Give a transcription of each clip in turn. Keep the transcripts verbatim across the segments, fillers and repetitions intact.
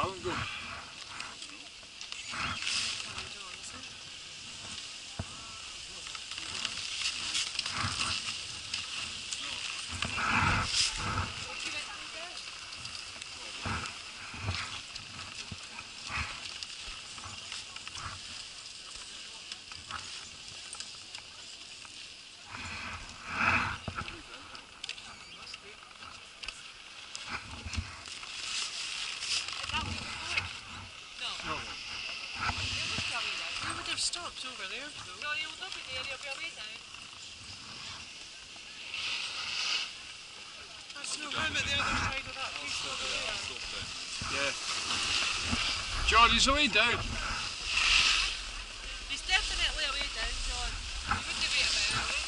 Alan go? Stopped over there though. No, he'll not be there, he'll be away down. That's no room at the other side of that piece over there. Yeah. John, he's away down. He's definitely away down, John. You wouldn't wait about it.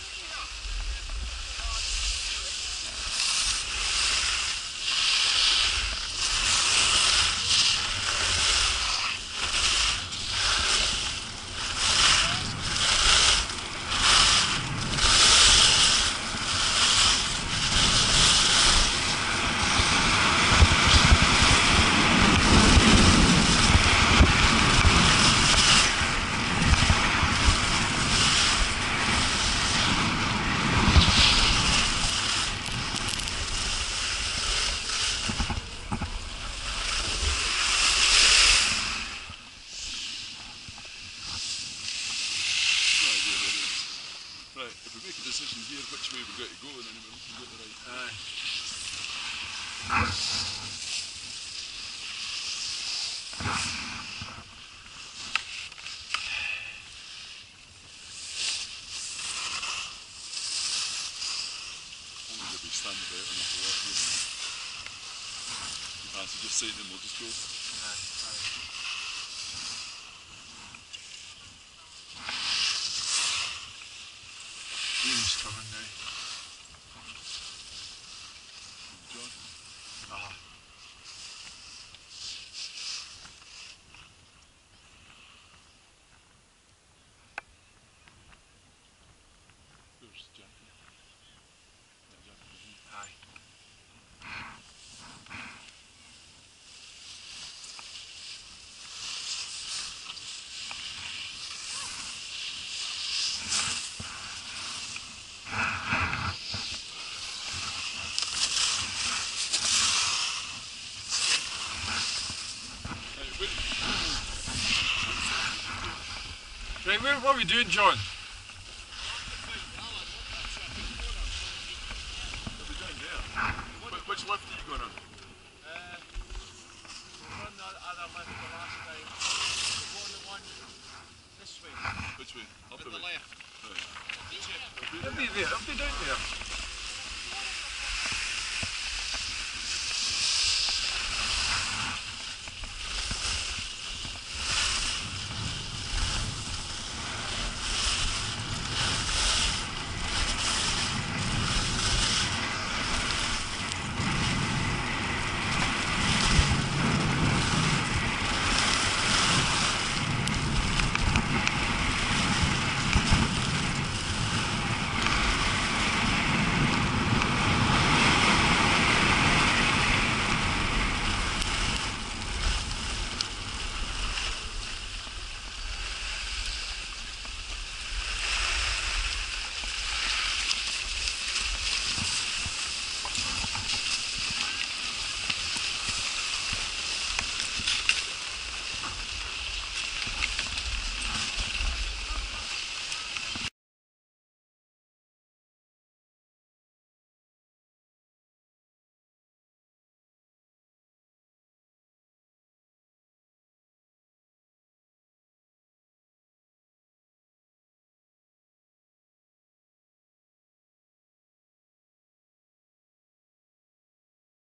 Right, if we make a decision here which way we've got to go, then we're looking at the right. Aye. I'm going to be standing about on the floor here. You fancy just saying them, we'll just go. Aye, aye. Ian's coming now. John? Ah. Where's Jackie? Yeah, Jackie. Aye. Right, where, what are we doing, John? Are we down there? Wh which lift are you going on? Uh, we run the other lift the last time. We've got the one this way. Which way? Up At the the way? left. Right. He'll be there, he'll be down there.